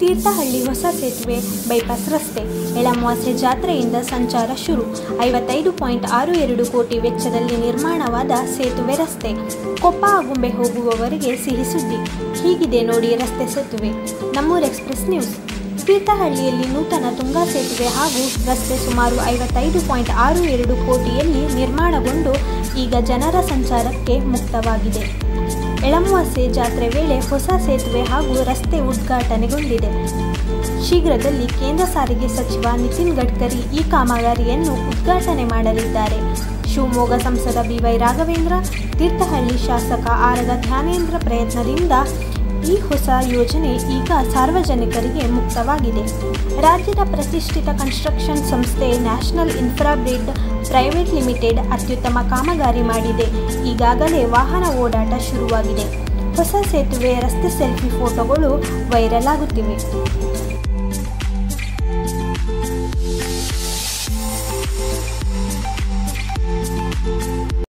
ತೀರ್ಥಹಳ್ಳಿ ಹೊಸ ಸೇತುವೆ ಬೈಪಾಸ್ ರಸ್ತೆ ಎಳಮವಾಸೆ ಜಾತ್ರೆಯಿಂದ ಸಂಚಾರ ಶುರು. 55.62 ಕೋಟಿ ವೆಚ್ಚದಲ್ಲಿ ನಿರ್ಮಾಣವಾದ ಸೇತುವೆ ರಸ್ತೆ. ಕೊಪ್ಪ ಆಗುಂಬೆ ಹೋಗುವವರಿಗೆ ಸಿಹಿ ಸುದ್ದಿ. ಹೀಗಿದೆ ನೋಡಿ ರಸ್ತೆ ಸೇತುವೆ. ನಮ್ಮೂರು ಎಕ್ಸ್‌ಪ್ರೆಸ್ ನ್ಯೂಸ್. ತೀರ್ಥಹಳ್ಳಿಯಲ್ಲಿ ನೂತನ ತುಂಗಾ ಸೇತುವೆ ಹಾಗೂ ರಸ್ತೆ ಸುಮಾರು 55.62 ಕೋಟಿಯಲ್ಲಿ ನಿರ್ಮಾಣಗೊಂಡು ಈಗ ಜನರ ಸಂಚಾರಕ್ಕೆ ಮುಕ್ತವಾಗಿದೆ. ಎಳಮವಾಸೆ ಜಾತ್ರೆ ವೇಳೆ ಹೊಸ ಸೇತುವೆ ಹಾಗೂ ರಸ್ತೆ ಉದ್ಘಾಟನೆಗೊಂಡಿದೆ. ಶೀಘ್ರದಲ್ಲಿ ಕೇಂದ್ರ ಸಾರಿಗೆ ಸಚಿವ ನಿತಿನ್ ಗಡ್ಕರಿ ಈ ಕಾಮಗಾರಿಯನ್ನು ಉದ್ಘಾಟನೆ ಮಾಡಲಿದ್ದಾರೆ. ಶಿವಮೊಗ್ಗ ಸಂಸದ BY ರಾಘವೇಂದ್ರ, ತೀರ್ಥಹಳ್ಳಿ ಶಾಸಕ ಆರಗ ಧ್ಯಾನೇಂದ್ರ ಪ್ರಯತ್ನದಿಂದ ಈ ಹೊಸ ಯೋಜನೆ ಈಗ ಸಾರ್ವಜನಿಕರಿಗೆ ಮುಕ್ತವಾಗಿದೆ. ರಾಜ್ಯದ ಪ್ರತಿಷ್ಠಿತ ಕನ್ಸ್ಟ್ರಕ್ಷನ್ ಸಂಸ್ಥೆ National Infra Grid Private Limited ಅತ್ಯುತ್ತಮ ಕಾಮಗಾರಿ ಮಾಡಿದೆ. ಈಗಾಗಲೇ ವಾಹನ ಓಡಾಟ ಶುರುವಾಗಿದೆ. ಹೊಸ ಸೇತುವೆ ರಸ್ತೆ ಸೆಲ್ಫಿ ಫೋಟೋಗಳು ವೈರಲ್ ಆಗುತ್ತಿವೆ.